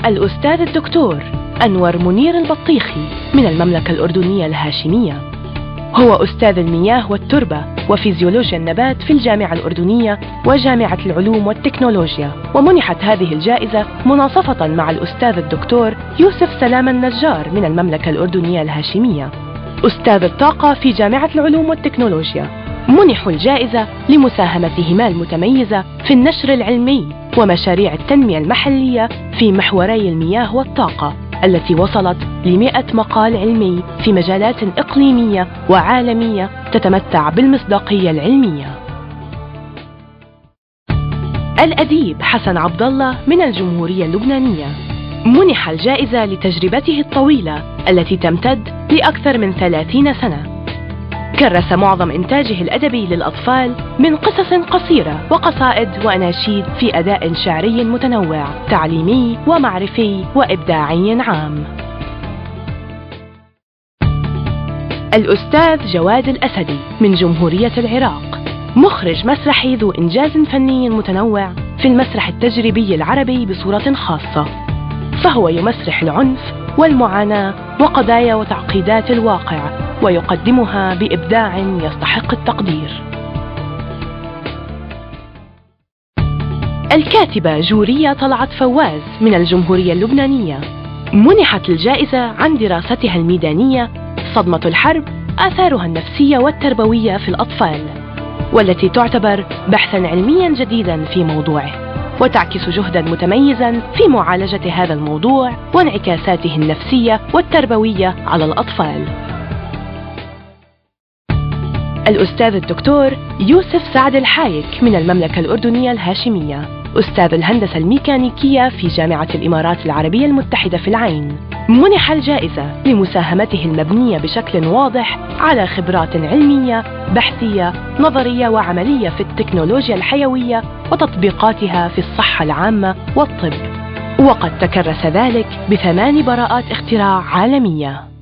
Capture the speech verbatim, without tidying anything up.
الأستاذ الدكتور أنور منير البطيخي من المملكة الأردنية الهاشمية. هو أستاذ المياه والتربة وفيزيولوجيا النبات في الجامعة الأردنية وجامعة العلوم والتكنولوجيا، ومنحت هذه الجائزة مناصفة مع الأستاذ الدكتور يوسف سلام النجار من المملكة الأردنية الهاشمية. أستاذ الطاقة في جامعة العلوم والتكنولوجيا منحوا الجائزة لمساهمتهما المتميزة في النشر العلمي ومشاريع التنمية المحلية في محوري المياه والطاقة التي وصلت لمئة مقال علمي في مجالات إقليمية وعالمية تتمتع بالمصداقية العلمية. الأديب حسن عبد الله من الجمهورية اللبنانية منح الجائزة لتجربته الطويلة التي تمتد لأكثر من ثلاثين سنة. كرس معظم إنتاجه الأدبي للأطفال من قصص قصيرة وقصائد وأناشيد في أداء شعري متنوع تعليمي ومعرفي وإبداعي عام. الأستاذ جواد الأسدي من جمهورية العراق مخرج مسرحي ذو إنجاز فني متنوع في المسرح التجريبي العربي بصورة خاصة، فهو يمسرح العنف والمعاناة وقضايا وتعقيدات الواقع ويقدمها بإبداع يستحق التقدير. الكاتبة جورية طلعت فواز من الجمهورية اللبنانية منحت الجائزة عن دراستها الميدانية صدمة الحرب آثارها النفسية والتربوية في الأطفال، والتي تعتبر بحثاً علمياً جديداً في موضوعه، وتعكس جهداً متميزاً في معالجة هذا الموضوع وانعكاساته النفسية والتربوية على الأطفال. الأستاذ الدكتور يوسف سعد الحايك من المملكة الأردنية الهاشمية أستاذ الهندسة الميكانيكية في جامعة الإمارات العربية المتحدة في العين منح الجائزة لمساهمته المبنية بشكل واضح على خبرات علمية بحثية نظرية وعملية في التكنولوجيا الحيوية وتطبيقاتها في الصحة العامة والطب، وقد تكرس ذلك بثمان براءات اختراع عالمية.